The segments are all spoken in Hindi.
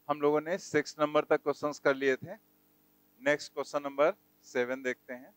हम लोगों ने 6 नंबर तक क्वेश्चंस कर लिए थे। नेक्स्ट क्वेश्चन नंबर 7 देखते हैं।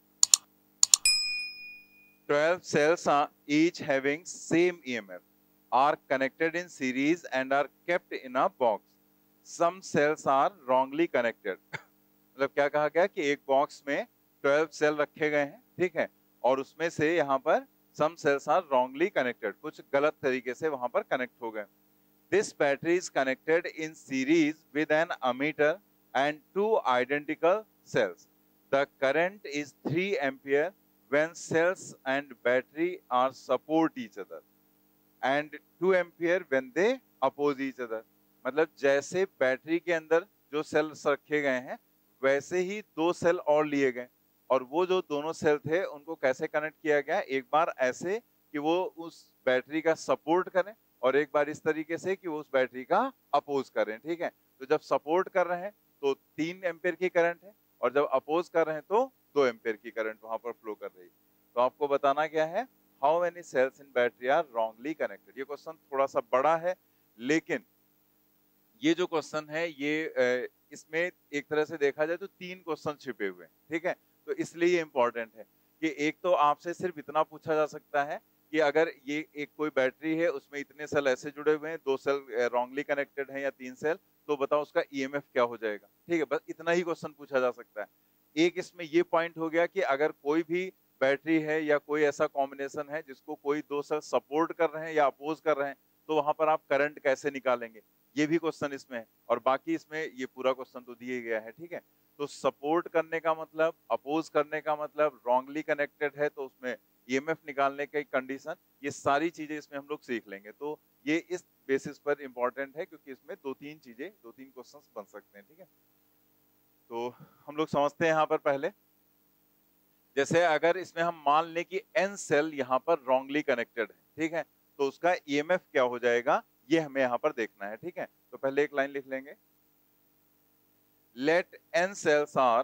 12 cells are each having same EMF are connected in series and are kept in a box. Some cells are wrongly connected. मतलब क्या कहा गया कि एक बॉक्स में 12 सेल रखे गए हैं, ठीक है, और उसमें से यहाँ पर some cells are wrongly connected, कुछ गलत तरीके से वहां पर कनेक्ट हो गए। This battery is connected in series with an ammeter and two identical cells. The current is 3 ampere when cells and battery are support each other and 2 ampere when they oppose each other. मतलब जैसे बैटरी के अंदर जो सेल्स रखे गए हैं वैसे ही दो सेल और लिए गए, और वो जो दोनों सेल थे उनको कैसे कनेक्ट किया गया, एक बार ऐसे कि वो उस बैटरी का सपोर्ट करें और एक बार इस तरीके से कि वो उस बैटरी का अपोज करें, ठीक है। तो जब सपोर्ट कर रहे हैं तो 3 एम्पियर की करंट है, और जब अपोज कर रहे हैं तो 2 एम्पियर की करंट वहां पर फ्लो कर रही है। तो आपको बताना क्या है, how many cells in battery are wrongly connected. ये क्वेश्चन थोड़ा सा बड़ा है, लेकिन ये जो क्वेश्चन है ये इसमें एक तरह से देखा जाए तो 3 क्वेश्चन छिपे हुए हैं, ठीक है। तो इसलिए ये इंपॉर्टेंट है कि एक तो आपसे सिर्फ इतना पूछा जा सकता है कि अगर ये एक कोई बैटरी है उसमें इतने सेल ऐसे जुड़े हुए हैं, 2 सेल रॉन्गली कनेक्टेड हैं या 3 सेल, तो बताओ उसका ईएमएफ क्या हो जाएगा, ठीक है। बस इतना ही क्वेश्चन पूछा जा सकता है। एक इसमें ये पॉइंट हो गया कि अगर कोई भी बैटरी है या कोई ऐसा कॉम्बिनेशन है जिसको कोई 2 सेल सपोर्ट कर रहे हैं या अपोज कर रहे हैं, तो वहां पर आप करंट कैसे निकालेंगे, ये भी क्वेश्चन इसमें है। और बाकी इसमें ये पूरा क्वेश्चन तो दिए गया है, ठीक है। तो सपोर्ट करने का मतलब, अपोज करने का मतलब, रॉन्गली कनेक्टेड है तो उसमें ईएमएफ निकालने की कंडीशन, ये सारी चीजें इसमें हम लोग सीख लेंगे। तो ये इस बेसिस पर इंपॉर्टेंट है क्योंकि इसमें 2-3 चीजें, 2-3 क्वेश्चंस बन सकते हैं, ठीक है। तो हम लोग समझते हैं यहाँ पर पहले, जैसे अगर इसमें हम मान लें कि एन सेल यहाँ पर रॉन्गली कनेक्टेड है, ठीक है, तो उसका ईएमएफ क्या हो जाएगा ये हमें यहाँ पर देखना है, ठीक है। तो पहले एक लाइन लिख लेंगे, let n cells are,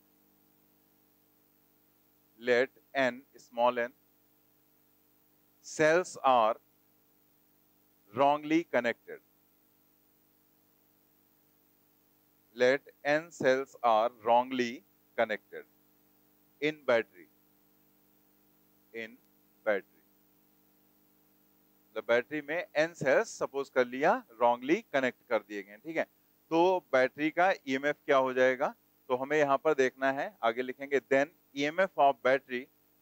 let n small n cells are wrongly connected, let n cells are wrongly connected in battery, in battery, the battery में n सेल्स सपोज कर लिया रॉन्गली कनेक्ट कर दिए गए, ठीक है। तो बैटरी का ईएमएफ क्या हो जाएगा, तो हमें यहां पर देखना है, आगे लिखेंगे then EMF of battery,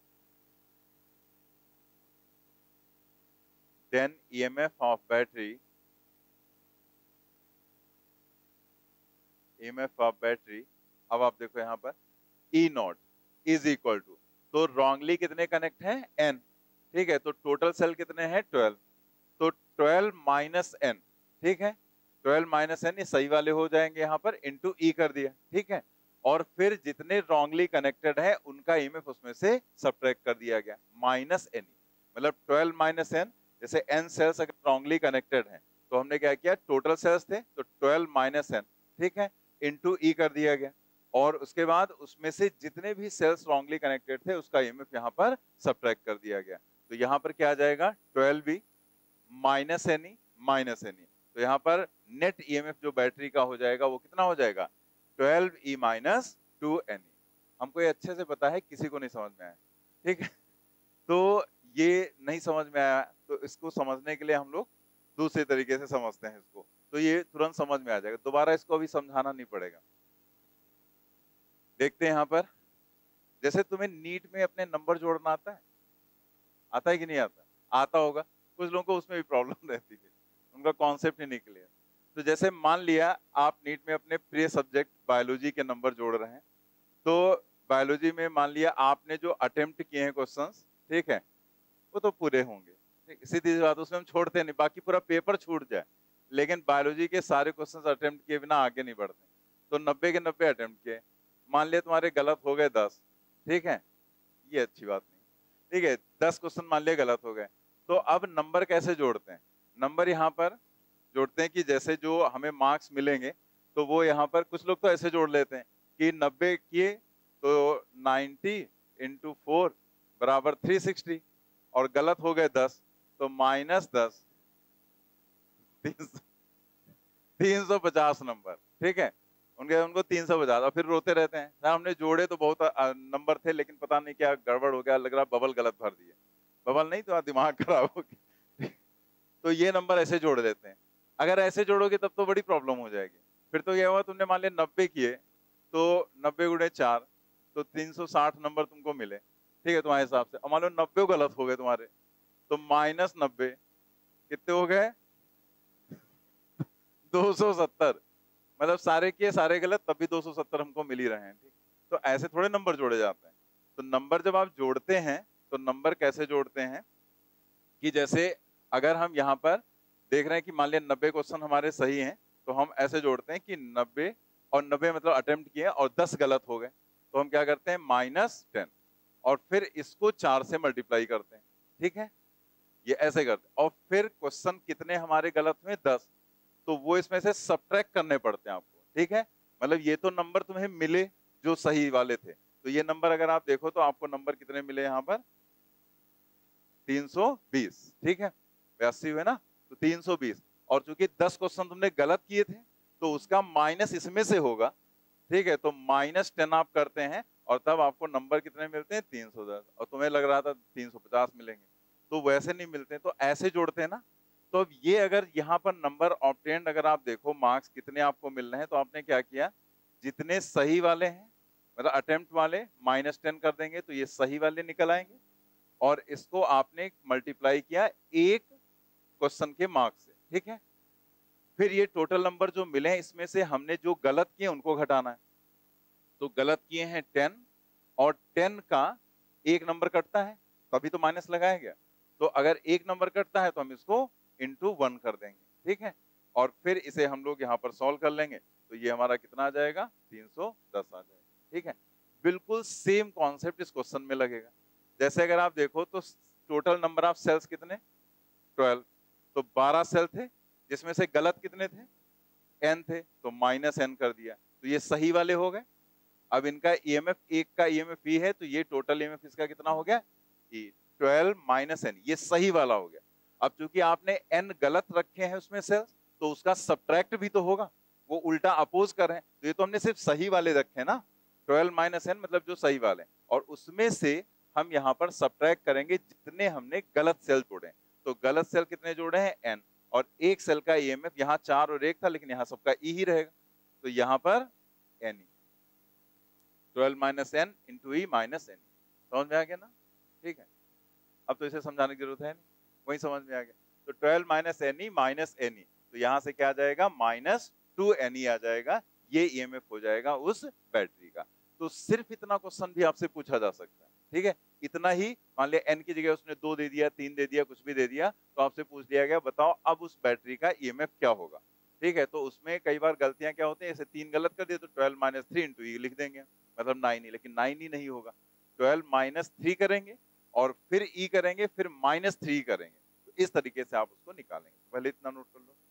then EMF of battery, EMF of battery, अब आप देखो यहां पर E naught is equal to, तो रॉन्गली कितने कनेक्ट हैं n, ठीक है, तो टोटल सेल कितने हैं 12, तो 12 माइनस n, ठीक है, 12 माइनस n, ये सही वाले हो जाएंगे यहाँ पर, इंटू ई कर दिया, ठीक है, और फिर जितने रॉन्गली कनेक्टेड है उनका ईएमएफ उसमें से सब्ट्रैक्ट कर दिया गया, माइनस एन, मतलब 12 माइनस एन, जैसे n सेल्स अगर रॉन्गली कनेक्टेड हैं तो हमने क्या किया, टोटल सेल्स थे तो 12 माइनस एन, ठीक है, इंटू ई कर दिया गया, और उसके बाद उसमें से जितने भी सेल्स रॉन्गली कनेक्टेड थे उसका ईएमएफ यहाँ पर सब्ट्रैक्ट कर दिया गया। तो यहाँ पर क्या आ जाएगा, 12v minus N minus N, तो यहाँ पर नेट ईएमएफ जो बैटरी का हो जाएगा वो कितना हो जाएगा, 12e माइनस 2ne। हमको ये अच्छे से पता है, किसी को नहीं समझ में आया, ठीक है। तो ये नहीं समझ में आया तो इसको समझने के लिए हम लोग दूसरे तरीके से समझते हैं इसको, तो ये तुरंत समझ में आ जाएगा, दोबारा इसको अभी समझाना नहीं पड़ेगा। देखते हैं यहाँ पर, जैसे तुम्हें नीट में अपने नंबर जोड़ना आता है कि नहीं आता, आता होगा, कुछ लोगों को उसमें भी प्रॉब्लम रहती है, उनका कॉन्सेप्ट ही नहीं क्लियर। तो जैसे मान लिया आप नीट में अपने प्रिय सब्जेक्ट बायोलॉजी के नंबर जोड़ रहे हैं, तो बायोलॉजी में मान लिया आपने जो अटेम्प्ट किए हैं क्वेश्चंस, ठीक है, वो तो पूरे होंगे, ठीक, सीधी सी बात, उसमें हम छोड़ते नहीं, बाकी पूरा पेपर छूट जाए, लेकिन बायोलॉजी के सारे क्वेश्चंस अटेम्प्ट किए बिना आगे नहीं बढ़ते। तो 90 के 90 अटेम्प्ट किए, मान लिया तुम्हारे गलत हो गए 10, ठीक है, ये अच्छी बात नहीं, ठीक है, 10 क्वेश्चन मान लिया गलत हो गए, तो अब नंबर कैसे जोड़ते हैं, नंबर यहाँ पर जोड़ते हैं कि जैसे जो हमें मार्क्स मिलेंगे तो वो यहाँ पर कुछ लोग तो ऐसे जोड़ लेते हैं कि 90 किए तो 90 इंटू 4 बराबर 360, और गलत हो गए 10 तो माइनस 10, 350 नंबर, ठीक है, उनको 350 और फिर रोते रहते हैं साहब हमने जोड़े तो बहुत नंबर थे लेकिन पता नहीं क्या गड़बड़ हो गया, लग रहा बबल गलत भर दिए। बबल नहीं तो दिमाग खराब हो गया। तो ये नंबर ऐसे जोड़ देते हैं। अगर ऐसे जोड़ोगे तब तो बड़ी प्रॉब्लम हो जाएगी। फिर तो ये हुआ तुमने मान लिया 90 किए तो 90 गुणे 4 तो 360 नंबर तुमको मिले, ठीक है, तुम्हारे हिसाब से। और मान लो 90 गलत हो गए तुम्हारे तो -90 कितने हो गए 270। मतलब सारे किए सारे गलत तब भी 270 हमको मिल ही रहे हैं, ठीक। तो ऐसे थोड़े नंबर जोड़े जाते हैं। तो नंबर जब आप जोड़ते हैं तो नंबर कैसे जोड़ते हैं कि जैसे अगर हम यहाँ पर देख रहे हैं कि मान लिया 90 क्वेश्चन हमारे सही हैं तो हम ऐसे जोड़ते हैं कि 90 और 90 मतलब अटेम्प्ट किए और 10 गलत हो गए तो हम क्या करते हैं -10 और फिर इसको 4 से मल्टीप्लाई करते हैं, ठीक है, ये ऐसे करते हैं। और फिर क्वेश्चन कितने हमारे गलत हुए 10 तो वो इसमें से सब्ट्रैक्ट करने पड़ते हैं आपको, ठीक है। मतलब ये तो नंबर तुम्हें मिले जो सही वाले थे, तो ये नंबर अगर आप देखो तो आपको नंबर कितने मिले यहाँ पर 320, ठीक है, 82 हुए ना, तो 320। और चूंकि 10 क्वेश्चन तुमने गलत किए थे तो उसका माइनस इसमें से होगा, ठीक है, तो -10 आप करते हैं और तब आपको नंबर कितने मिलते हैं 310। और तुम्हें लग रहा था 350 मिलेंगे तो वैसे नहीं मिलते, तो ऐसे जोड़ते हैं ना। तो अब ये अगर यहाँ पर नंबर ऑब्टेन्ड अगर आप देखो मार्क्स कितने आपको मिल रहे हैं तो आपने क्या किया, जितने सही वाले हैं मतलब अटेम्प्ट वाले -10 कर देंगे तो ये सही वाले निकल आएंगे और इसको आपने मल्टीप्लाई किया एक क्वेश्चन के मार्क्स से, ठीक है। फिर ये टोटल नंबर जो मिले हैं इसमें से हमने जो गलत किए उनको घटाना है। तो गलत किए हैं 10 और 10 का एक नंबर कटता है तभी तो माइनस लगाया गया। तो अगर एक नंबर कटता है तो हम इसको इंटू 1 कर देंगे, ठीक है। और फिर इसे हम लोग यहाँ पर सॉल्व कर लेंगे तो ये हमारा कितना आ जाएगा 310 आ जाएगा, ठीक है। बिल्कुल सेम कॉन्सेप्ट इस क्वेश्चन में लगेगा। जैसे अगर आप देखो तो टोटल नंबर ऑफ सेल्स कितने 12, तो 12 सेल थे जिसमें से गलत कितने थे n थे तो -n कर दिया तो ये सही वाले हो गए। अब इनका ईएमएफ एक का ईएमएफ ई है तो ये टोटल ईएमएफ इसका कितना हो गया ई 12 - n, ये सही वाला हो गया। अब चूंकि आपने n गलत रखे हैं उसमें सेल्स तो उसका सब्ट्रैक्ट भी तो होगा, वो उल्टा अपोज कर रहे हैं तो ये तो हमने सिर्फ सही वाले रखे हैं ना 12 - n मतलब जो सही वाले, और उसमें से हम यहाँ पर सब्ट्रैक्ट करेंगे जितने हमने गलत सेल जोड़े। तो गलत सेल कितने जोड़े हैं n और एक सेल का ईएमएफ यहाँ 4 और 1 था लेकिन यहाँ सबका ई ही रहेगा तो यहाँ पर n 12 - n into E minus n। समझ में आ गया ना, ठीक है। अब तो इसे समझाने की जरूरत है नहीं, वही समझ में आ गया। तो 12 - n माइनस n तो यहाँ से क्या आ जाएगा -2n आ जाएगा, ये ईएमएफ हो जाएगा उस बैटरी का। तो सिर्फ इतना क्वेश्चन भी आपसे पूछा जा सकता है, ठीक है। इतना ही, मान लिया n की जगह उसने 2 दे दिया 3 दे दिया कुछ भी दे दिया तो आपसे पूछ लिया गया बताओ अब उस बैटरी का ईएमएफ क्या होगा, ठीक है। तो उसमें कई बार गलतियां क्या होती है, ऐसे 3 गलत कर दिए तो 12 - 3 इंटू ई लिख देंगे मतलब 9 ही, लेकिन 9 ही नहीं होगा, 12 - 3 करेंगे और फिर ई करेंगे फिर -3 करेंगे, तो इस तरीके से आप उसको निकालेंगे। पहले इतना नोट कर लो।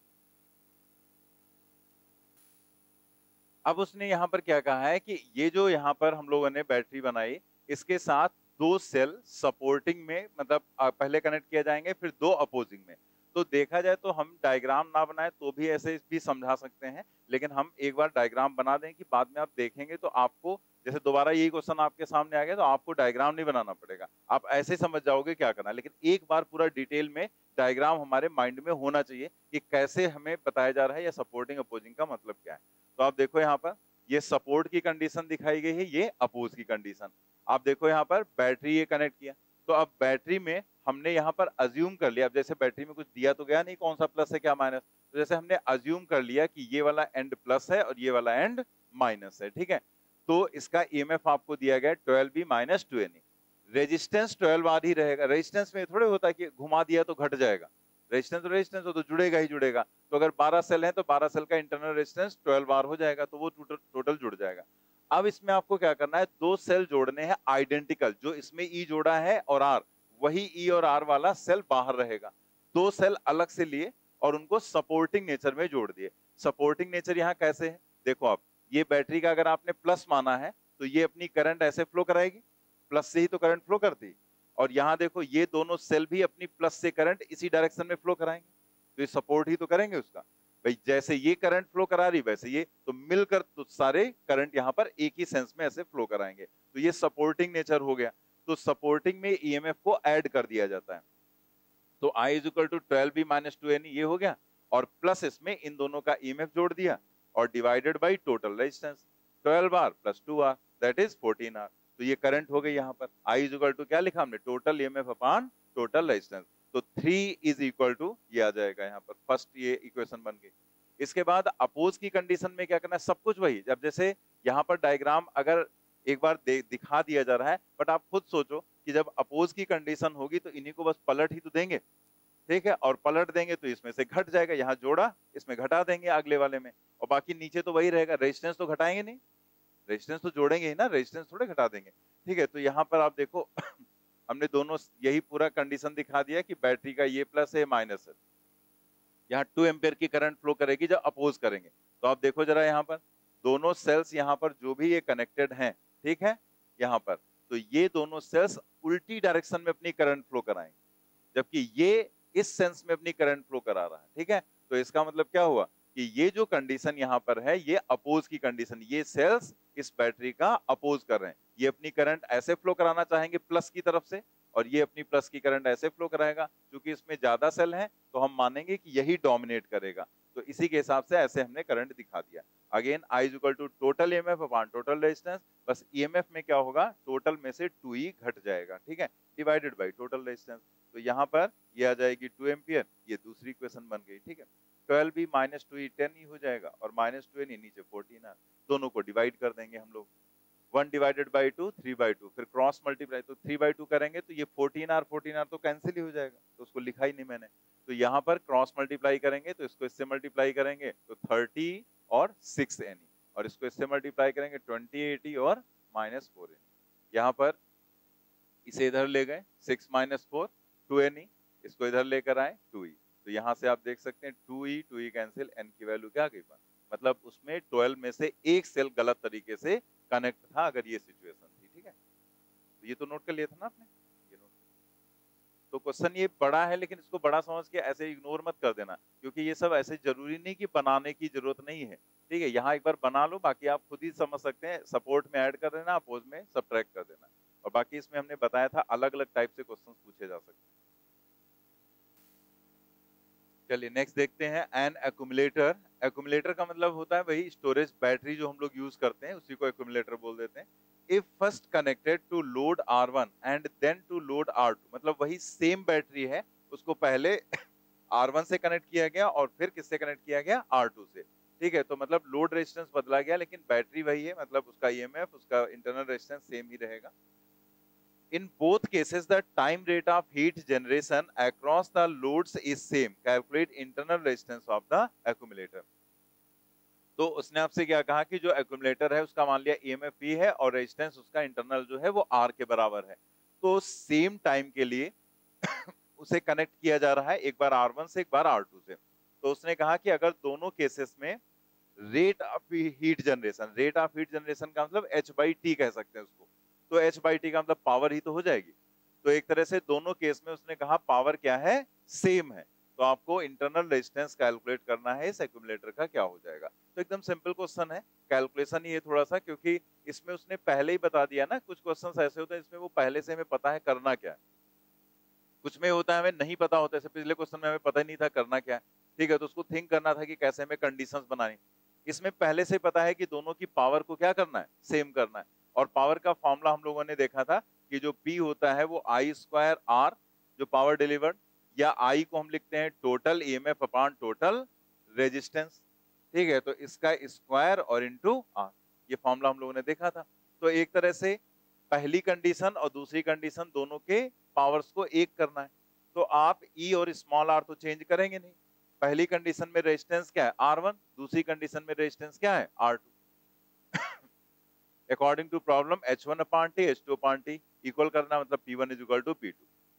अब उसने यहाँ पर क्या कहा है कि ये जो यहाँ पर हम लोगों ने बैटरी बनाई इसके साथ 2 सेल सपोर्टिंग में मतलब पहले कनेक्ट किया जाएंगे फिर 2 अपोजिंग में। तो देखा जाए तो हम डायग्राम ना बनाए तो भी ऐसे भी समझा सकते हैं, लेकिन हम एक बार डायग्राम बना दें कि बाद में आप देखेंगे तो आपको जैसे दोबारा यही क्वेश्चन आपके सामने आ गया तो आपको डायग्राम नहीं बनाना पड़ेगा, आप ऐसे समझ जाओगे क्या करना है। लेकिन एक बार पूरा डिटेल में डायग्राम हमारे माइंड में होना चाहिए कि कैसे हमें बताया जा रहा है या सपोर्टिंग अपोजिंग का मतलब क्या है। तो आप देखो यहाँ पर ये सपोर्ट की कंडीशन दिखाई गई है, ये अपोज की कंडीशन। आप देखो यहाँ पर बैटरी ये कनेक्ट किया तो अब बैटरी में हमने यहाँ पर अज्यूम कर लिया, अब जैसे बैटरी में कुछ दिया तो गया नहीं कौन सा प्लस है क्या माइनस, तो जैसे हमने अज्यूम कर लिया कि ये वाला एंड प्लस है और ये वाला एंड माइनस है, ठीक है। तो इसका ईएमएफ आपको दिया गया 12B - 2Ne, रेजिस्टेंस 12R ही रहेगा। रेजिस्टेंस में थोड़े होता है कि घुमा दिया तो घट जाएगा, रेजिस्टेंस हो तो जुड़ेगा ही जुड़ेगा। तो अगर 12 सेल है तो 12 सेल का इंटरनल रेजिस्टेंस 12R हो जाएगा तो वो टोटल जुड़ जाएगा। अब इसमें आपको क्या करना है, 2 सेल जोड़ने हैं आइडेंटिकल, जो इसमें ई जोड़ा है और आर, वही ई और आर वाला सेल बाहर रहेगा। 2 सेल अलग से लिए और उनको सपोर्टिंग नेचर में जोड़ दिए। सपोर्टिंग नेचर यहाँ कैसे है देखो, आप ये बैटरी का अगर आपने प्लस माना है तो ये अपनी करंट ऐसे फ्लो कराएगी, प्लस से ही तो करंट फ्लो करती, और यहाँ देखो ये दोनों सेल भी अपनी प्लस से करंट इसी डायरेक्शन में फ्लो कराएंगे तो ये सपोर्ट ही तो करेंगे उसका। भाई जैसे ये करंट फ्लो करा रही वैसे ये, तो मिलकर तो सारे करंट यहाँ पर एक ही सेंस में ऐसे फ्लो कराएंगे। तो ये सपोर्टिंग नेचर हो गया। तो सपोर्टिंग में ईएमएफ को ऐड कर दिया जाता है। तो I is equal to 12B minus 2NE ये हो गया, और प्लस इसमें इन दोनों का ईएमएफ जोड़ दिया और divided by total resistance 12R plus 2R that is 14R। तो ये करंट हो गई यहाँ पर। I इज इक्वल टू क्या लिखा हमने, total EMF upon total resistance. तो 3 इज इक्वल टू ये आ जाएगा यहाँ पर, फर्स्ट ये इक्वेशन बन गई। इसके बाद अपोज की कंडीशन में क्या करना है, सब कुछ वही। जब जैसे यहाँ पर डायग्राम अगर एक बार दिखा दिया जा रहा है, बट आप खुद सोचो कि जब अपोज की कंडीशन होगी तो इन्हीं को बस पलट ही तो देंगे, ठीक है, और पलट देंगे तो इसमें से घट जाएगा, यहाँ जोड़ा इसमें घटा देंगे अगले वाले में, और बाकी नीचे तो वही रहेगा। रेजिस्टेंस तो घटाएंगे नहीं, रेजिस्टेंस तो जोड़ेंगे ही ना, रेजिस्टेंस थोड़े घटा देंगे, ठीक है। तो यहाँ पर आप देखो हमने दोनों यही पूरा कंडीशन दिखा दिया कि बैटरी का ये प्लस है माइनस है, यहाँ 2 एम्पियर की करंट फ्लो करेगी जब अपोज करेंगे। तो आप देखो जरा यहाँ पर दोनों सेल्स यहाँ पर जो भी ये कनेक्टेड हैं, ठीक है, यहाँ पर तो ये दोनों सेल्स उल्टी डायरेक्शन में अपनी करंट फ्लो कराएंगे, जबकि ये इस सेंस में अपनी करंट फ्लो करा रहा है, ठीक है। तो इसका मतलब क्या हुआ कि ये जो कंडीशन यहाँ पर है ये अपोज की कंडीशन, ये सेल्स इस बैटरी का अपोज कर रहे हैं। ये अपनी करंट ऐसे फ्लो कराना चाहेंगे प्लस की तरफ से, और ये अपनी प्लस की करंट ऐसे फ्लो कराएगा। क्योंकि इसमें ज्यादा सेल हैं तो हम मानेंगे कि यही डोमिनेट करेगा, तो इसी के हिसाब से ऐसे हमने करंट दिखा दिया। Again I is equal to total EMF upon total resistance, बस ईएमएफ में क्या होगा, टोटल में से 2E घट जाएगा, ठीक है, डिवाइडेड बाय टोटल रेजिस्टेंस। तो यहाँ पर ये आ जाएगी 2 एम्पियर, ये दूसरी इक्वेशन बन गई, ठीक है। 12B माइनस 2E 10E हो जाएगा, और माइनस 2NE नीचे 14R, दोनों को डिवाइड कर देंगे हम लोग। 1 डिवाइडेड बाई 2 3/2, फिर क्रॉस मल्टीप्लाई, तो 3/2 करेंगे तो ये 14R तो कैंसिल ही हो जाएगा, तो उसको लिखा ही नहीं मैंने। तो यहाँ पर क्रॉस मल्टीप्लाई करेंगे तो इसको इससे मल्टीप्लाई करेंगे तो 30 और 6NE, और इसको इससे मल्टीप्लाई करेंगे 2080 और माइनस 4NE। यहाँ पर इसे इधर ले गए 6 माइनस 4 2NE, इसको इधर लेकर आए 2E। तो यहाँ से आप देख सकते हैं 2E कैंसिल, N की वैल्यू क्या आ गई, मतलब उसमें 12 में से एक सेल गलत तरीके से कनेक्ट था, अगर ये सिचुएशन थी, ठीक है। तो ये तो नोट कर लिया था ना आपने, ये नोट। तो क्वेश्चन ये बड़ा है, लेकिन इसको बड़ा समझ के ऐसे इग्नोर मत कर देना, क्योंकि ये सब ऐसे जरूरी नहीं कि बनाने की जरूरत नहीं है, ठीक है। यहाँ एक बार बना लो, बाकी आप खुद ही समझ सकते हैं, सपोर्ट में ऐड कर देना, अपोज में सबट्रैक्ट कर देना, और बाकी इसमें हमने बताया था अलग अलग टाइप से क्वेश्चन पूछे जा सकते हैं। चलिए नेक्स्ट देखते हैं, एन एक्यूमुलेटर। एक्यूमुलेटर का मतलब होता है वही स्टोरेज बैटरी जो हम लोग यूज करते हैं, उसी को एक्यूमुलेटर बोल देते हैं। If first connected to load R1 and then to load R2, मतलब वही सेम बैटरी है, उसको पहले R1 से कनेक्ट किया गया और फिर किससे कनेक्ट किया गया, R2 से, ठीक है। तो मतलब लोड रेजिस्टेंस बदला गया, लेकिन बैटरी वही है, मतलब उसका ईएमएफ, उसका इंटरनल रेजिस्टेंस सेम ही रहेगा। In both cases, the time rate of heat generation across the loads is same. Calculate internal resistance of the accumulator. तो उसने आपसे क्या कहा कि जो एक्यूमुलेटर है उसका मान लिया ईएमएफ P है और रेजिस्टेंस उसका इंटरनल जो है वो R के बराबर है। तो सेम टाइम के लिए उसे कनेक्ट किया जा रहा है, एक बार R1 से एक बार R2 से। तो उसने कहा कि अगर दोनों केसेस में रेट ऑफ हीट जनरेशन का मतलब H/T कह सकते हैं उसको, तो H/T का मतलब पावर ही तो हो जाएगी। तो एक तरह से दोनों केस में उसने कहा पावर क्या है, सेम है, तो आपको इंटरनल रेजिस्टेंस कैलकुलेट करना है इस एक्यूमुलेटर का, क्या हो जाएगा। तो एकदम सिंपल क्वेश्चन है, कैलकुलेशन ही है थोड़ा सा, क्योंकि इसमें उसने पहले ही बता दिया ना, कुछ क्वेश्चंस ऐसे होते हैं इसमें वो पहले से हमें पता है करना क्या है, कुछ में होता है हमें नहीं पता होता है, जैसे पिछले क्वेश्चन में हमें पता ही नहीं था करना क्या है, ठीक है, तो उसको थिंक करना था कि कैसे हमें कंडीशंस बनानी। इसमें पहले से पता है कि दोनों की पावर को क्या करना है, सेम करना है। और पावर का फॉर्मूला हम लोगों ने देखा था कि जो P होता है वो I²R, जो पावर डिलीवर्ड, या I को हम लिखते हैं total EMF upon total resistance, ठीक है। तो इसका स्क्वायर और इनटू R, ये फॉर्मूला हम लोगों ने देखा था। तो एक तरह से पहली कंडीशन और दूसरी कंडीशन दोनों के पावर्स को एक करना है, तो आप E और स्मॉल r तो चेंज करेंगे नहीं। पहली कंडीशन में रेजिस्टेंस क्या है, R1, दूसरी कंडीशन में रेजिस्टेंस क्या है, R2। According to problem H1 upon T H2 upon T equal करना, मतलब P1 is equal to P2,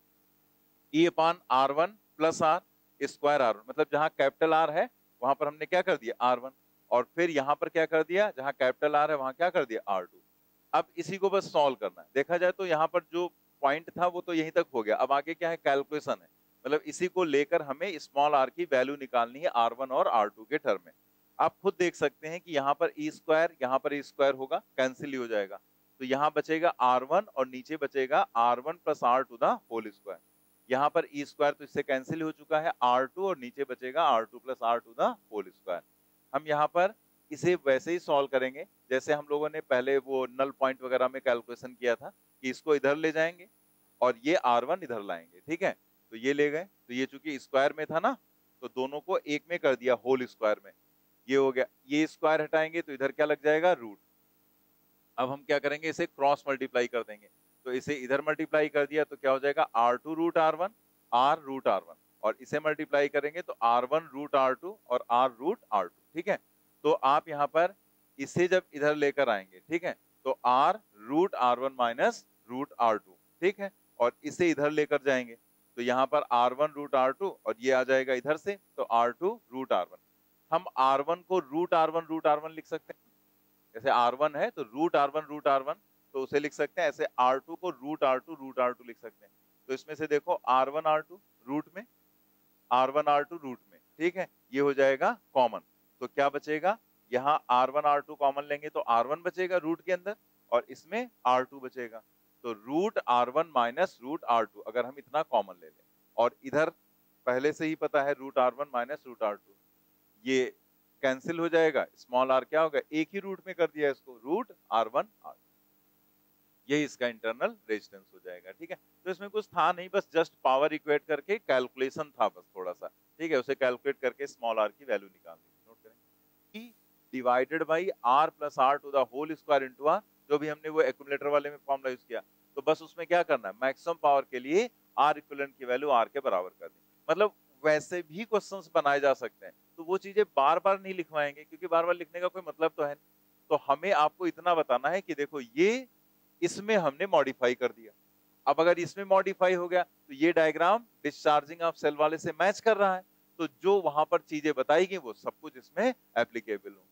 E upon R1 plus R square R1, मतलब जहां कैपिटल R है वहां पर हमने क्या कर दिया R1, और फिर यहां पर क्या कर दिया, जहां कैपिटल R है वहां क्या कर दिया R2। अब इसी को बस सॉल्व करना है। देखा जाए तो यहाँ पर जो पॉइंट था वो तो यहीं तक हो गया, अब आगे क्या है, कैलकुलेशन है। मतलब इसी को लेकर हमें स्मॉल r की वैल्यू निकालनी है r1 और r2 के टर्म में। आप खुद देख सकते हैं कि यहाँ पर e स्क्वायर, यहाँ पर e स्क्वायर होगा, कैंसिल ही हो जाएगा, तो यहाँ बचेगा r1 और नीचे बचेगा r1 plus r2 the whole square. यहाँ पर e स्क्वायर तो इससे कैंसिल हो चुका है, r2 और नीचे बचेगा r2 plus r2 the whole square. हम यहाँ पर इसे वैसे ही सॉल्व करेंगे जैसे हम लोगों ने पहले वो नल पॉइंट वगैरह में कैलकुलेशन किया था कि इसको इधर ले जाएंगे और ये r1 इधर लाएंगे, ठीक है। तो ये ले गए, तो ये चूंकि स्क्वायर में था ना, तो दोनों को एक में कर दिया, होल स्क्वायर में, ये हो गया। ये स्क्वायर हटाएंगे तो इधर क्या लग जाएगा, रूट। अब हम क्या करेंगे, इसे क्रॉस मल्टीप्लाई कर देंगे, तो इसे इधर मल्टीप्लाई कर दिया तो क्या हो जाएगा, r2 root r1, r root r1, और इसे मल्टीप्लाई करेंगे तो r1 रूट r2 और r रूट r2, ठीक है। तो आप यहाँ पर इसे जब इधर लेकर आएंगे, ठीक है, तो r root r1 minus root r2, ठीक है, और इसे इधर लेकर जाएंगे तो यहाँ पर r1 रूट r2 और ये आ जाएगा इधर से, तो r2 रूट r1। हम r1 को रूट r1 लिख सकते हैं, जैसे r1 है तो रूट r1 तो उसे लिख सकते हैं, ऐसे r2 को रूट r2 लिख सकते हैं। तो इसमें से देखो r1 r2 रूट में, r1 r2 रूट में, ठीक है, ये हो जाएगा कॉमन। तो क्या बचेगा, यहाँ r1 r2 कॉमन लेंगे तो r1 बचेगा रूट के अंदर और इसमें r2 बचेगा, तो root r1 minus root r2 अगर हम इतना कॉमन ले लें, और इधर पहले से ही पता है root r1 minus root r2, ये कैंसिल हो जाएगा, स्मॉल r क्या होगा, एक ही रूट में कर दिया इसको, रूट r1 r2, ये इसका इंटरनल रेजिस्टेंस हो जाएगा, ठीक है। तो इसमें कुछ था नहीं, बस जस्ट पावर इक्वेट करके कैलकुलेशन था बस थोड़ा सा, ठीक है, उसे कैलकुलेट करके स्मॉल r की वैल्यू निकालनी। नोट करें कि divided by r plus r to the whole square into r, जो भी हमने वो एक्यूमुलेटर वाले में फॉर्मूला यूज किया, तो बस उसमें क्या करना है, मैक्सिमम पावर के लिए r इक्विवेलेंट की वैल्यू r के बराबर कर दी। मतलब वैसे भी क्वेश्चंस बनाए जा सकते हैं, तो वो चीजें बार बार नहीं लिखवाएंगे क्योंकि बार बार लिखने का कोई मतलब तो है नहीं। तो हमें आपको इतना बताना है कि देखो ये इसमें हमने मॉडिफाई कर दिया, अब अगर इसमें मॉडिफाई हो गया तो ये डायग्राम डिस्चार्जिंग ऑफ सेल वाले से मैच कर रहा है, तो जो वहां पर चीजें बताई गई वो सब कुछ इसमें एप्लीकेबल होंगी।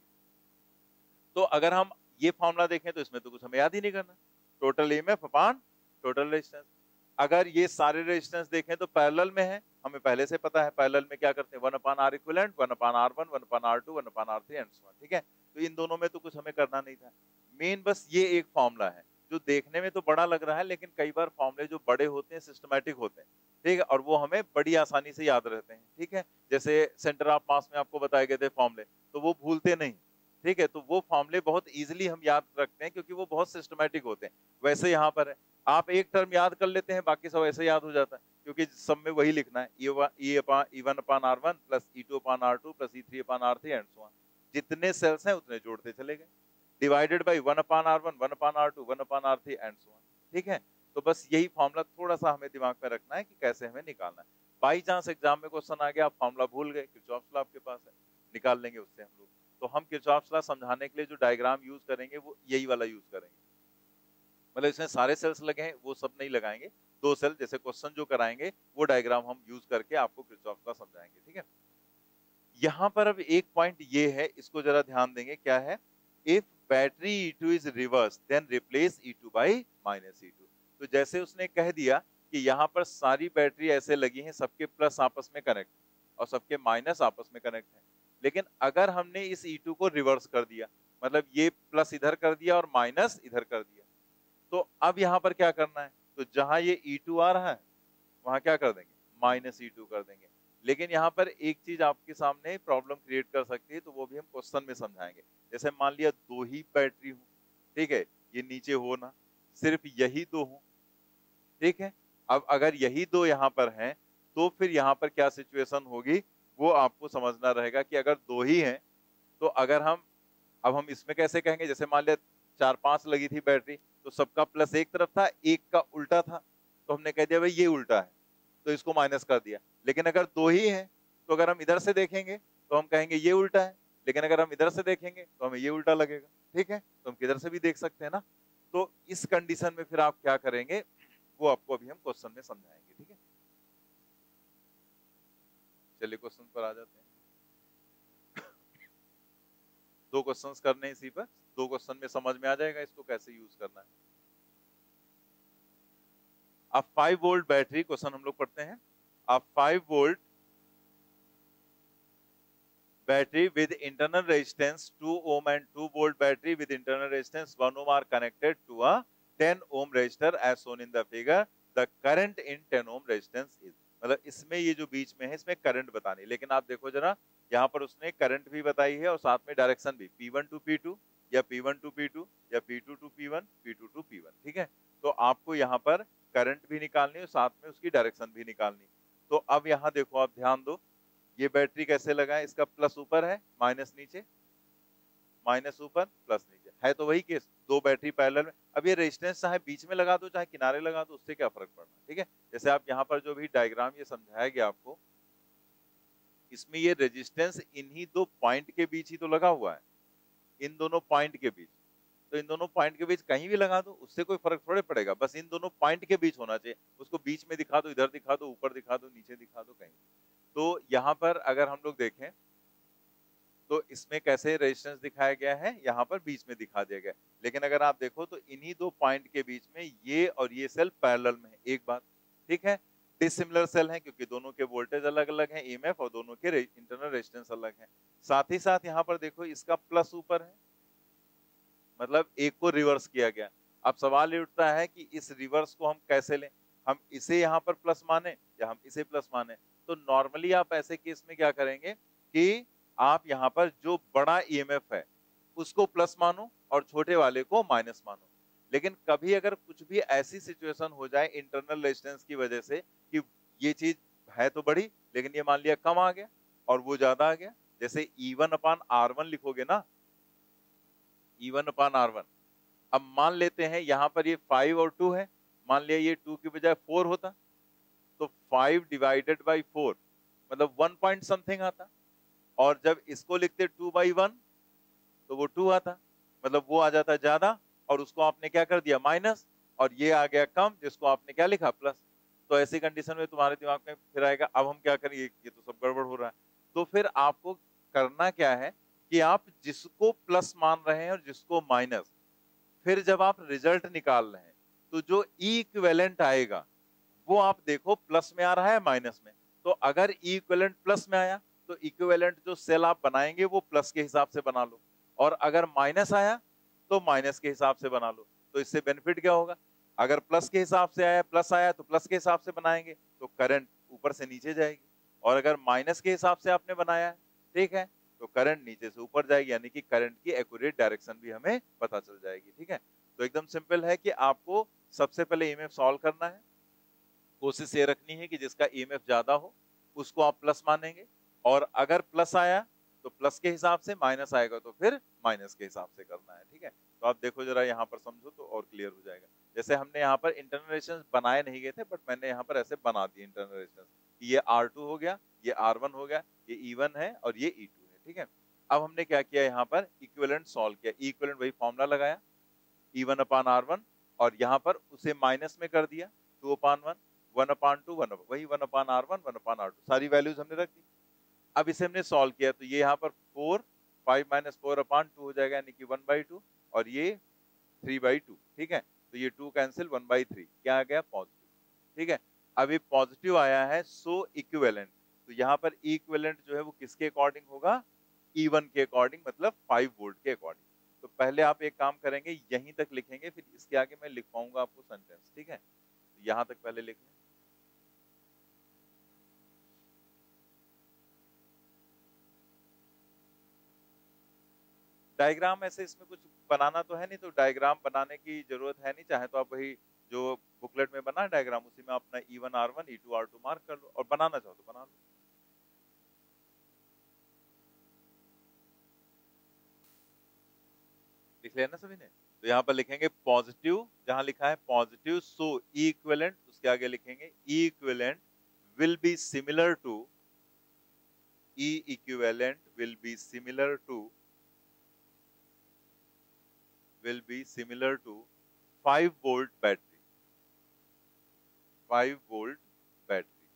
तो अगर हम ये फॉर्मूला देखें तो इसमें तो कुछ हमें याद ही नहीं करना, total EMF upon total resistance. अगर ये सारे रेजिस्टेंस देखें तो पैरेलल में है, हमें पहले से पता है पैरेलल में क्या करते हैं, 1 upon R equivalent, 1 upon R1, 1 upon R2, 1 upon R3 and so on, ठीक है। तो इन दोनों में तो कुछ हमें करना नहीं था, मेन बस ये एक फॉर्मूला है जो देखने में तो बड़ा लग रहा है, लेकिन कई बार फॉर्मूले जो बड़े होते हैं सिस्टमैटिक होते हैं, ठीक है, और वो हमें बड़ी आसानी से याद रहते हैं, ठीक है। जैसे सेंटर ऑफ मास में आपको बताए गए थे फॉर्मूले, तो वो भूलते नहीं, ठीक है, तो वो फॉर्मूले बहुत इजीली हम याद रखते हैं क्योंकि वो बहुत सिस्टमैटिक होते हैं। वैसे यहाँ पर है, आप एक टर्म याद कर लेते हैं, बाकी सब ऐसे याद हो जाता है क्योंकि सब में वही लिखना है, E1 upon R1 plus E2 upon R2 plus E3 upon R3 and so on. जितने सेल्स हैं उतने जोड़ते चले गए, divided by 1 upon R1, 1 upon R2, 1 upon R3 and so on, ठीक है। तो बस यही फॉर्मूला थोड़ा सा हमें दिमाग में रखना है कि कैसे हमें निकालना है। बाई चांस एग्जाम में क्वेश्चन आ गया, आप फॉर्मूला भूल गए, किरचॉफ्स लॉ आपके पास है, निकाल लेंगे उससे हम लोग। तो हम किरचॉफ्स लॉ समझाने के लिए जो डायग्राम यूज करेंगे वो यही वाला यूज करेंगे, मतलब इसमें सारे सेल्स लगे हैं वो सब नहीं लगाएंगे, दो सेल जैसे क्वेश्चन जो कराएंगे वो डायग्राम हम यूज करके आपको किरचॉफ्स लॉ समझाएंगे, ठीक है। यहाँ पर अब एक पॉइंट ये है, इसको जरा ध्यान देंगे, क्या है, if battery E2 is reverse then replace E2 by minus E2। तो जैसे उसने कह दिया कि यहाँ पर सारी बैटरी ऐसे लगी हैं, सबके प्लस आपस में कनेक्ट और सबके माइनस आपस में कनेक्ट है, लेकिन अगर हमने इस E2 को रिवर्स कर दिया, मतलब ये प्लस इधर कर दिया और माइनस इधर कर दिया, तो अब यहाँ पर क्या करना है, तो जहां ये E2 आ रहा है वहां क्या कर देंगे, माइनस E2 कर देंगे। लेकिन यहाँ पर एक चीज आपके सामने प्रॉब्लम क्रिएट कर सकती है, तो वो भी हम क्वेश्चन में समझाएंगे। जैसे मान लिया दो ही बैटरी हो, ठीक है, ये नीचे हो ना, सिर्फ यही दो हो, ठीक है। अब अगर यही दो यहाँ पर हैं तो फिर यहाँ पर क्या सिचुएशन होगी वो आपको समझना रहेगा कि अगर दो ही हैं तो अगर हम, अब हम इसमें कैसे कहेंगे, जैसे मान लिया 4-5 लगी थी बैटरी, तो सबका प्लस एक तरफ था, एक का उल्टा था, तो हमने कह दिया भाई ये उल्टा है, तो इसको माइनस कर दिया। लेकिन अगर दो ही हैं तो अगर हम इधर से देखेंगे तो हम कहेंगे ये उल्टा है, लेकिन अगर हम इधर से देखेंगे तो हमें ये उल्टा लगेगा, ठीक है। तो हम किधर से भी देख सकते हैं ना। तो इस कंडीशन में फिर आप क्या करेंगे वो आपको अभी हम क्वेश्चन में समझाएंगे, ठीक है। चलिए क्वेश्चन पर आ जाते हैं। दो क्वेश्चंस करने इसी पर, दो क्वेश्चन में समझ में आ जाएगा इसको कैसे यूज करना है। अब 5 वोल्ट बैटरी क्वेश्चन हम लोग पढ़ते हैं। a 5 volt battery with internal resistance 2 ohm and 2 volt battery with internal resistance 1 ohm are connected to a 10 ohm resistor as shown in the figure. The current in 10 ohm resistance is, मतलब इसमें ये जो बीच में है इसमें करंट बतानी, लेकिन आप देखो जरा यहाँ पर उसने करंट भी बताई है और साथ में डायरेक्शन भी, P1 टू P2 या P1 टू P2 या P2 to P1, P2 to P1, ठीक है। तो आपको यहाँ पर करंट भी निकालनी और साथ में उसकी डायरेक्शन भी निकालनी। तो अब यहाँ देखो, आप ध्यान दो, ये बैटरी कैसे लगा है, इसका प्लस ऊपर है माइनस नीचे, माइनस ऊपर प्लस नीचे है, तो वही केस, दो बैटरी पैरेलल में। अब ये रेजिस्टेंस चाहे बीच में लगा दो चाहे किनारे लगा दो, उससे क्या फर्क पड़ना, ठीक है। जैसे आप यहाँ पर जो भी डायग्राम ये समझाया गया आपको, इसमें ये रेजिस्टेंस इन्हीं दो पॉइंट के बीच ही तो लगा हुआ है, इन दोनों पॉइंट के बीच। तो इन दोनों पॉइंट के बीच कहीं भी लगा दो, उससे कोई फर्क थोड़े पड़ेगा, बस इन दोनों पॉइंट के बीच होना चाहिए। उसको बीच में दिखा दो, इधर दिखा दो, ऊपर दिखा दो, नीचे दिखा दो, कहीं। तो यहाँ पर अगर हम लोग देखें तो इसमें कैसे रेजिस्टेंस दिखाया गया है, यहाँ पर बीच में दिखा दिया गया। लेकिन अगर आप देखो तो इन्हीं दो पॉइंट के बीच में ये और ये सेल पैरेलल में है, एक बात, ठीक है। डिसिमिलर सेल है क्योंकि दोनों के वोल्टेज अलग अलग है, ईएमएफ, और दोनों के इंटरनल रेजिस्टेंस अलग है। साथ ही साथ यहाँ पर देखो इसका प्लस ऊपर है, मतलब एक को रिवर्स किया गया। अब सवाल ये उठता है कि इस रिवर्स को हम कैसे लें, हम इसे यहाँ पर प्लस माने या हम इसे प्लस माने। तो नॉर्मली आप ऐसे केस में क्या करेंगे कि आप यहाँ पर जो बड़ा ईएमएफ है उसको प्लस मानो और छोटे वाले को माइनस मानो। लेकिन कभी अगर कुछ भी ऐसी सिचुएशन हो जाए इंटरनल रेजिस्टेंस की वजह से कि ये चीज है तो बड़ी लेकिन ये मान लिया कम आ गया और वो ज्यादा आ गया, जैसे E1/R1 लिखोगे ना, E1/R1। अब मान लेते हैं यहाँ पर ये 5 और 2 है, मान लिया ये 2 की बजाय 4 होता तो 5 डिवाइडेड बाई 4 मतलब 1 पॉइंट समथिंग आता, और जब इसको लिखते 2/1 तो वो 2 आता, मतलब वो आ जाता ज्यादा और उसको आपने क्या कर दिया माइनस, और ये आ गया कम जिसको आपने क्या लिखा प्लस। तो ऐसी कंडीशन में तुम्हारे दिमाग में फिर आएगा अब हम क्या करें, ये तो सब गड़बड़ हो रहा है। तो फिर आपको करना क्या है कि आप जिसको प्लस मान रहे हैं और जिसको माइनस, फिर जब आप रिजल्ट निकाल रहे हैं तो जो इक्विवेलेंट आएगा वो आप देखो प्लस में आ रहा है माइनस में। तो अगर इक्विवेलेंट प्लस में आया तो इक्विवेलेंट जो सेल आप बनाएंगे वो प्लस के हिसाब से बना लो, और अगर माइनस आया तो माइनस के हिसाब से बना लो। तो इससे बेनिफिट क्या होगा, अगर प्लस के हिसाब से आया, प्लस आया तो प्लस के हिसाब से बनाएंगे तो करंट ऊपर से नीचे जाएगी, और अगर माइनस के हिसाब से आपने बनाया है, ठीक है, तो करंट नीचे से ऊपर जाएगी, यानी कि करंट की एक्यूरेट डायरेक्शन भी हमें पता चल जाएगी, ठीक है। तो एकदम सिंपल है कि आपको सबसे पहले ईएमएफ सॉल्व करना है, कोशिश ये रखनी है कि जिसका ईएमएफ ज्यादा हो उसको आप प्लस मानेंगे, और अगर प्लस आया तो प्लस के हिसाब से, माइनस आएगा तो फिर माइनस के हिसाब से करना है, ठीक है। तो आप देखो जरा यहाँ पर समझो तो और क्लियर हो जाएगा। जैसे हमने यहाँ पर इंटरनल रेजिस्टेंस बनाए नहीं गए थे, बट मैंने यहाँ पर ऐसे बना दिए इंटरनल रेजिस्टेंस, ये R2 हो गया, ये R1 हो गया, ये E1 है और ये E2 है, ठीक है। अब हमने क्या किया, यहाँ पर इक्विवेलेंट सॉल्व किया, इक्विवेलेंट वही फॉर्मूला लगाया E1/R1, और यहाँ पर उसे माइनस में कर दिया 2/1, 1/2, वही 1/R1, 1/R2, सारी वैल्यूज हमने रख दी। अब इसे हमने सॉल्व किया तो ये यहाँ पर 4, 5 - 4/2 हो जाएगा, यानी कि 1/2, और ये 3/2, ठीक है। तो ये 2 कैंसिल, 1/3 क्या आ गया पॉजिटिव, ठीक है। अब ये पॉजिटिव आया है, सो इक्विवेलेंट, तो यहाँ पर इक्विवेलेंट जो है वो किसके अकॉर्डिंग होगा, E1 के अकॉर्डिंग, मतलब 5 वोल्ट के अकॉर्डिंग। तो पहले आप एक काम करेंगे, यहीं तक लिखेंगे, फिर इसके आगे मैं लिख पाऊंगा आपको सेंटेंस, ठीक है। तो यहाँ तक पहले लिख लें। डायग्राम ऐसे इसमें कुछ बनाना तो है नहीं, तो डायग्राम बनाने की जरूरत है नहीं, चाहे तो आप वही जो बुकलेट में बना डायग्राम उसी में अपना E1/R1, E2/R2 मार्क कर लो, और बनाना चाहो तो बना लो। लिख लिया ना सभी ने। तो यहाँ पर लिखेंगे पॉजिटिव, जहां लिखा है पॉजिटिव, सो इक्विवेलेंट, उसके आगे लिखेंगे equivalent will be similar to, E equivalent will be similar to 5 volt battery, 5 volt battery,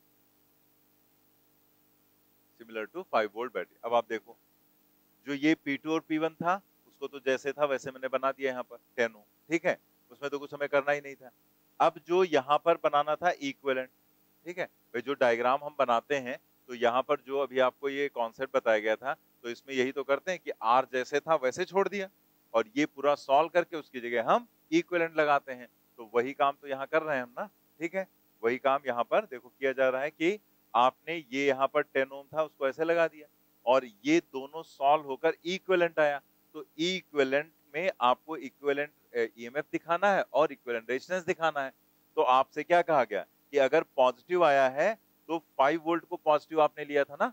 similar to 5 volt battery। अब आप देखो जो ये P2 और P1 था उसको तो जैसे था वैसे मैंने बना दिया यहाँ पर 10 ओम, ठीक है, उसमें तो कुछ हमें करना ही नहीं था। अब जो यहाँ पर बनाना था इक्विवेलेंट, ठीक है, जो डायग्राम हम बनाते हैं तो यहाँ पर जो अभी आपको ये कॉन्सेप्ट बताया गया था, तो इसमें यही तो करते हैं कि आर जैसे था वैसे छोड़ दिया और ये पूरा सॉल्व करके उसकी जगह हम इक्विवेलेंट लगाते हैं। तो वही काम तो यहाँ कर रहे हैं हम ना, ठीक है। वही काम यहाँ पर देखो किया जा रहा है कि आपने ये यहाँ पर 10 ओम था उसको ऐसे लगा दिया और ये दोनों सॉल्व होकर इक्विवेलेंट आया। तो इक्विवेलेंट में आपको इक्विवेलेंट ईएमएफ दिखाना है और इक्विवेलेंट रेजिस्टेंस दिखाना है। तो आपसे क्या कहा गया कि अगर पॉजिटिव आया है तो 5 वोल्ट को पॉजिटिव आपने लिया था ना,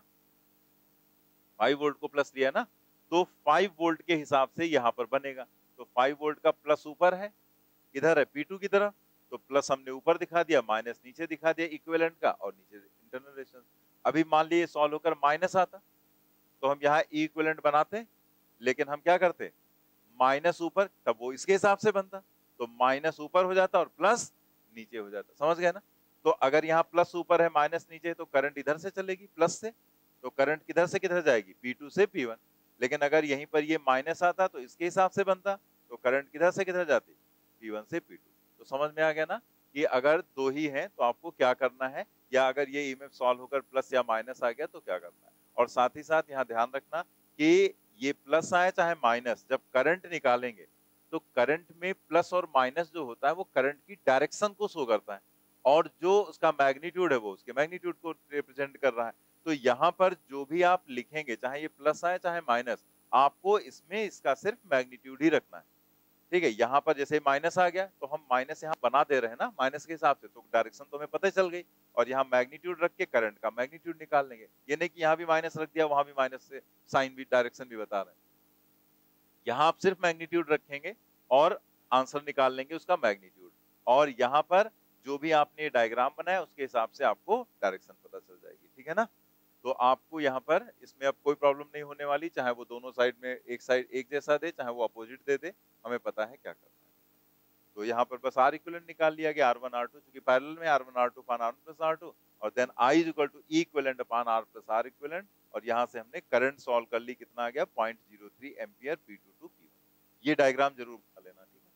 5 वोल्ट को प्लस लिया ना, तो 5 वोल्ट के हिसाब से यहां पर बनेगा। तो 5 वोल्ट का प्लस ऊपर है, इधर है P2 की तरफ, तो प्लस हमने ऊपर दिखा दिया, माइनस नीचे दिखा दिया इक्विवेलेंट का और नीचे इंटरनल रेजिस्टेंस। अभी मान लीजिए सॉल्व होकर माइनस आता तो हम यहाँ इक्विवेलेंट बनाते, लेकिन हम क्या करते, माइनस ऊपर, तब वो इसके हिसाब से बनता, तो माइनस ऊपर हो जाता और प्लस नीचे हो जाता। समझ गए ना? तो अगर यहाँ प्लस ऊपर है माइनस नीचे है तो करंट इधर से चलेगी प्लस से, तो करंट किधर से किधर जाएगी, P2 से P1। लेकिन अगर यहीं पर ये माइनस आता तो इसके हिसाब से बनता, तो करंट किधर से किधर जाती, P1 से P2। तो समझ में आ गया ना कि अगर दो ही हैं तो आपको क्या करना है, या अगर ये ईएमएफ सॉल्व होकर प्लस या माइनस आ गया तो क्या करना है। और साथ ही साथ यहाँ ध्यान रखना कि ये प्लस आए चाहे माइनस, जब करंट निकालेंगे तो करंट में प्लस और माइनस जो होता है वो करंट की डायरेक्शन को शो करता है और जो उसका मैग्नीट्यूड है वो उसके मैग्नीट्यूड को रिप्रेजेंट कर रहा है। तो यहाँ पर जो भी आप लिखेंगे, चाहे ये प्लस आए चाहे माइनस, आपको इसमें इसका सिर्फ मैग्नीट्यूड ही रखना है, ठीक है। यहाँ पर जैसे माइनस आ गया तो हम माइनस यहाँ बना दे रहे हैं ना माइनस के हिसाब से, तो डायरेक्शन तो हमें पता चल गई, और यहाँ मैग्नीट्यूड रख के करंट का मैग्नीट्यूड निकाल लेंगे। ये नहीं कि यहाँ भी माइनस रख दिया वहां भी माइनस से साइन भी डायरेक्शन भी बता रहे हैं। यहाँ आप सिर्फ मैग्नीट्यूड रखेंगे और आंसर निकाल लेंगे उसका मैग्नीट्यूड, और यहाँ पर जो भी आपने डायग्राम बनाया उसके हिसाब से आपको डायरेक्शन पता चल जाएगी, ठीक है ना। तो आपको यहाँ पर इसमें अब कोई प्रॉब्लम नहीं होने वाली, चाहे वो दोनों साइड में एक साइड एक जैसा दे चाहे वो अपोजिट दे दे, हमें पता है क्या करना है। तो यहाँ पर बस R इक्विवेलेंट निकाल लिया गया, R1 R2, क्योंकि पैरेलल में R1 R2 upon R1 plus R2, और then I is equal to E equivalent upon R plus R equivalent, और यहाँ से हमने करंट सॉल्व कर ली, कितना आ गया 0.03 एम्पियर P2 to P1। ये डायग्राम जरूर बना लेना, ठीक है।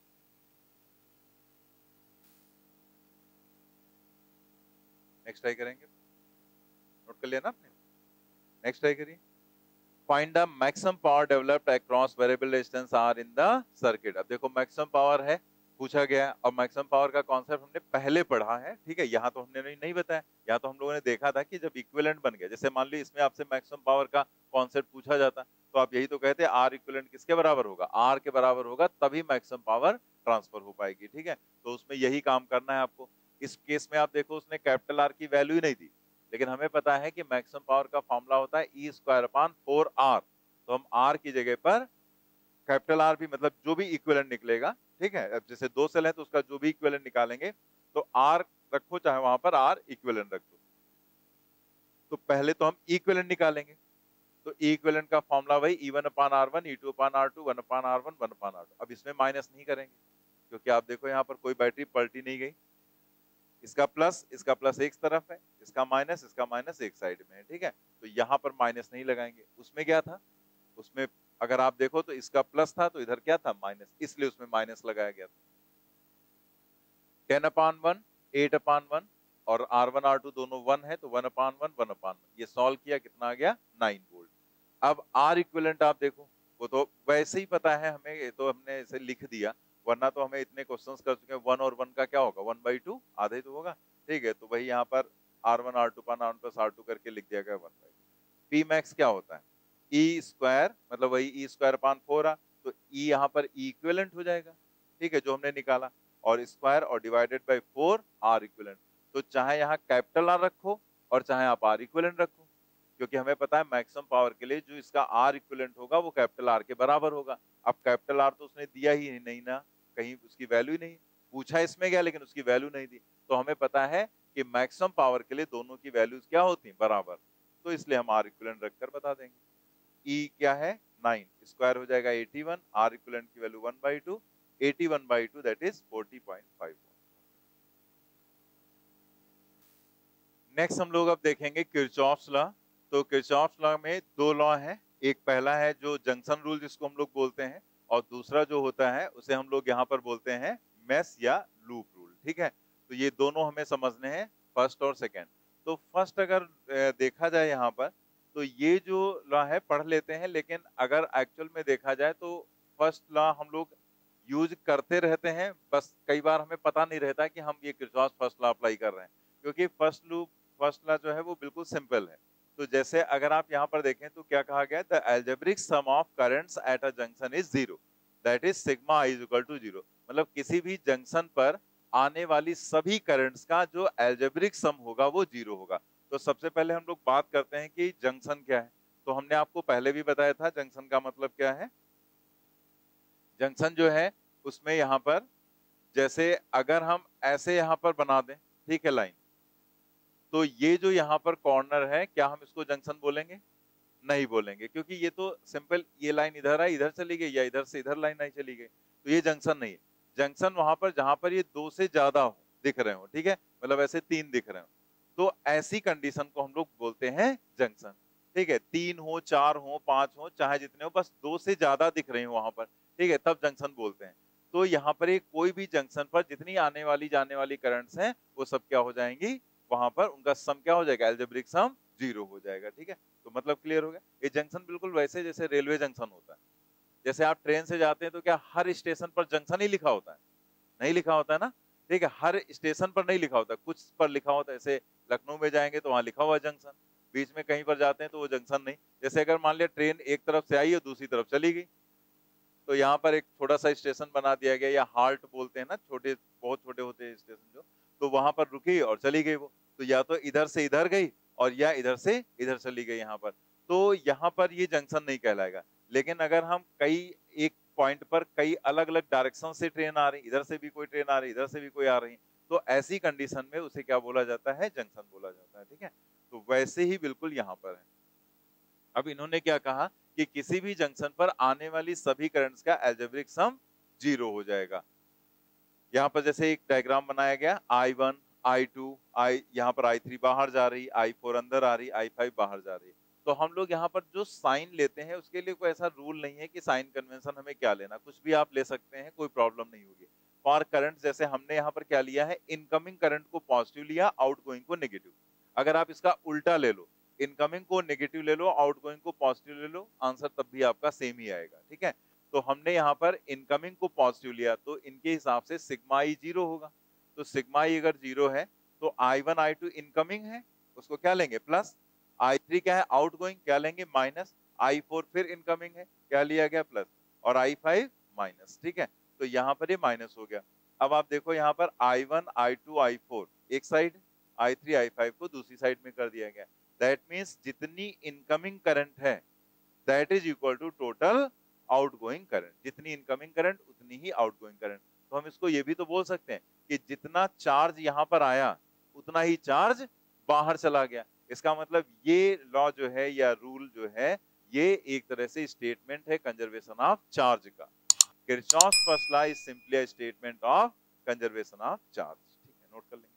नेक्स्ट ट्राई करेंगे, नोट कर लिया ना आपने, नेक्स्ट ट्राई करिए। Find the maximum power developed across variable resistance R in the circuit। अब देखो मैक्सिमम पावर है पूछा गया, और मैक्सिमम पावर का कॉन्सेप्ट हमने पहले पढ़ा है, ठीक है। यहाँ तो हमने नहीं बताया, यहाँ तो हम लोगों ने देखा था कि जब इक्विवेलेंट बन गया, जैसे मान ली इसमें आपसे मैक्सिमम पावर का कॉन्सेप्ट पूछा जाता तो आप यही तो कहते R इक्विवेलेंट किसके बराबर होगा, R के बराबर होगा, तभी मैक्सिमम पावर ट्रांसफर हो पाएगी, ठीक है। तो उसमें यही काम करना है आपको। इस केस में आप देखो उसने कैपिटल R की वैल्यू ही नहीं दी, लेकिन हमें पता है कि मैक्सिमम पावर का फॉर्मूला होता है E स्क्वायर अपॉन 4R, तो हम R की जगह पर कैपिटल R भी, मतलब जो भी इक्विवेलेंट निकलेगा, ठीक है। अब जैसे दो सेल है तो उसका जो भी इक्विवेलेंट निकालेंगे तो R रखो चाहे वहां पर R इक्विवेलेंट रख दो। तो पहले तो हम इक्विवेलेंट निकालेंगे, तो इक्विवेलेंट का फॉर्मूला वही E1 upon R1, E2 upon R2, 1 upon R1, 1 upon R2। अब इसमें माइनस नहीं करेंगे क्योंकि आप देखो यहाँ पर कोई बैटरी पलटी नहीं गई, इसका प्लस एक तरफ है, इसका माइनस एक साइड में है, ठीक है। तो यहाँ पर माइनस नहीं लगाएंगे। उसमें क्या था, उसमें अगर आप देखो तो इसका प्लस था तो इधर क्या था माइनस, इसलिए उसमें माइनस लगाया गया था। 10 अपॉन 1, 8 अपॉन 1, और R1 R2 दोनों 1 है तो 1 अपॉन 1, 1 अपॉन 1, ये सॉल्व किया, कितना आ गया 9 वोल्ट। अब R इक्विवेलेंट आप देखो, वो तो वैसे ही पता है हमें, ये तो हमने इसे लिख दिया, वरना तो हमें इतने क्वेश्चंस कर चुके हैं। 1 और 1 का क्या होगा, 1/2, आधा ही तो होगा, ठीक है। तो वही यहाँ पर R1 R2 upon R1 plus R2 करके लिख दिया गया 1/2। P मैक्स क्या होता है, E स्क्वायर, मतलब वही E स्क्वायर अपॉन 4 तो E यहाँ पर E इक्विवेलेंट हो जाएगा, ठीक है, जो हमने निकाला, और स्क्वायर और डिवाइडेड बाय 4 R इक्विवेलेंट। तो चाहे यहाँ कैपिटल R रखो और चाहे आप R इक्विवेलेंट रखो, क्योंकि हमें पता है मैक्सिमम पावर के लिए जो इसका R इक्विवेलेंट होगा वो कैपिटल R के बराबर होगा। अब कैपिटल R तो उसने दिया ही नहीं ना, कहीं उसकी वैल्यू ही नहीं, पूछा इसमें गया लेकिन उसकी वैल्यू नहीं दी। तो हमें पता है कि मैक्सिमम पावर के लिए दोनों की वैल्यूज क्या होती हैं, बराबर, तो इसलिए हम R इक्विवेलेंट रखकर बता देंगे। E क्या है 9, स्क्वायर हो जाएगा 81, R इक्विवेलेंट की वैल्यू 1/2, 81/2 दैट इज 40.5। नेक्स्ट हम लोग अब देखेंगे किरचॉफ्स लॉ। तो किरचॉफ्स लॉ में दो लॉ हैं, एक पहला है जो जंक्शन रूल जिसको हम लोग बोलते हैं, और दूसरा जो होता है उसे हम लोग यहाँ पर बोलते हैं मेश या लूप रूल, ठीक है। तो ये दोनों हमें समझने हैं, फर्स्ट और सेकेंड। तो फर्स्ट अगर देखा जाए यहाँ पर, तो ये जो लॉ है पढ़ लेते हैं, लेकिन अगर एक्चुअल में देखा जाए तो फर्स्ट लॉ हम लोग यूज करते रहते हैं, बस कई बार हमें पता नहीं रहता कि हम ये किरचॉफ फर्स्ट लॉ अप्लाई कर रहे हैं, क्योंकि फर्स्ट लॉ जो है वो बिल्कुल सिंपल है। तो जैसे अगर आप यहाँ पर देखें तो क्या कहा गया, the algebraic sum of currents at a junction is zero, that is sigma is equal to zero. मतलब किसी भी जंक्शन पर आने वाली सभी करंट्स का जो एल्जेब्रिक सम होगा वो जीरो होगा। तो सबसे पहले हम लोग बात करते हैं कि जंक्शन क्या है। तो हमने आपको पहले भी बताया था जंक्शन का मतलब क्या है। जंक्शन जो है उसमें यहाँ पर जैसे अगर हम ऐसे यहाँ पर बना दें, ठीक है, लाइन, तो ये जो यहाँ पर कॉर्नर है, क्या हम इसको जंक्शन बोलेंगे? नहीं बोलेंगे, क्योंकि ये तो सिंपल, ये लाइन इधर है, इधर चली गई, या इधर से इधर लाइन नहीं चली गई, तो ये जंक्शन नहीं है। जंक्शन वहां पर जहां पर ये दो से ज्यादा हो, दिख रहे हो, ठीक है, मतलब ऐसे तीन दिख रहे हो, तो ऐसी कंडीशन को हम लोग बोलते हैं जंक्शन। ठीक है, तीन हो, चार हो, पांच हो, चाहे जितने हो, बस दो से ज्यादा दिख रहे हो वहां पर, ठीक है, तब जंक्शन बोलते हैं। तो यहाँ पर एक कोई भी जंक्शन पर जितनी आने वाली जाने वाली करंट्स हैं वो सब क्या हो जाएंगी, वहां पर उनका सम क्या हो जाएगा, एल्जेब्रिक सम जीरो हो जाएगा। ठीक है, तो मतलब क्लियर हो गया। ये जंक्शन बिल्कुल वैसे जैसे रेलवे जंक्शन होता है, जैसे आप ट्रेन से जाते हैं तो क्या हर स्टेशन पर जंक्शन ही लिखा होता है? नहीं लिखा होता है ना। ठीक है, हर स्टेशन पर नहीं लिखा होता, कुछ पर लिखा होता है। जैसे लखनऊ में जाएंगे तो वहां लिखा हुआ जंक्शन, बीच में कहीं पर जाते हैं तो वो जंक्शन नहीं। जैसे अगर मान लिया ट्रेन एक तरफ से आई और दूसरी तरफ चली गई, तो यहाँ पर एक छोटा सा स्टेशन बना दिया गया, या हाल्ट बोलते हैं ना, छोटे बहुत छोटे होते हैं स्टेशन जो, तो वहां पर रुकी और चली गई वो, तो या तो इधर से इधर गई और या इधर से इधर चली गई यहाँ पर, तो यहाँ पर ये जंक्शन नहीं कहलाएगा। लेकिन अगर हम कई एक पॉइंट पर कई अलग अलग डायरेक्शन से ट्रेन आ रही, इधर से भी कोई ट्रेन आ रही, इधर से भी कोई आ रही, तो ऐसी कंडीशन में उसे क्या बोला जाता है, जंक्शन बोला जाता है। ठीक है, तो वैसे ही बिल्कुल यहाँ पर है। अब इन्होंने क्या कहा कि किसी भी जंक्शन पर आने वाली सभी करंट्स का एल्जेब्रिक सम जीरो हो जाएगा। यहाँ पर जैसे एक डायग्राम बनाया गया, I1, I2, यहाँ पर I3 बाहर जा रही, I4 अंदर आ रही, I5 बाहर जा रही। तो हम लोग यहाँ पर जो साइन लेते हैं उसके लिए कोई ऐसा रूल नहीं है कि साइन कन्वेंशन हमें क्या लेना, कुछ भी आप ले सकते हैं, कोई प्रॉब्लम नहीं होगी। फॉर करंट जैसे हमने यहाँ पर क्या लिया है, इनकमिंग करंट को पॉजिटिव लिया, आउटगोइंग को नेगेटिव। अगर आप इसका उल्टा ले लो, इनकमिंग को नेगेटिव ले लो, आउटगोइंग को पॉजिटिव ले लो, आंसर तब भी आपका सेम ही आएगा। ठीक है, तो हमने यहाँ पर इनकमिंग को पॉजिटिव लिया, तो इनके हिसाब से सिग्मा ई जीरो होगा। तो सिग्मा ई अगर जीरो है तो I1 I2 इनकमिंग है, उसको क्या लेंगे, प्लस। I3 क्या है, आउटगोइंग, क्या लेंगे, माइनस। I4 फिर इनकमिंग है, क्या लिया गया, प्लस। और I5 माइनस। ठीक है, तो यहाँ पर ये माइनस हो गया। अब आप देखो यहाँ पर I1 I2 I4 एक साइड, I3 I5 को दूसरी साइड में कर दिया गया। दैट मीन्स जितनी इनकमिंग करंट है that is equal to total outgoing current. जितनी इनकमिंग करंट उतनी ही आउटगोइंग करंट। तो हम इसको ये भी तो बोल सकते हैं कि जितना चार्ज यहाँ पर आया उतना ही चार्ज बाहर चला गया। इसका मतलब ये लॉ जो है या रूल जो है ये एक तरह से स्टेटमेंट है कंजर्वेशन ऑफ चार्ज का। Kirchhoff's first law is simply a statement of conservation of charge. ठीक है, नोट कर लेंगे।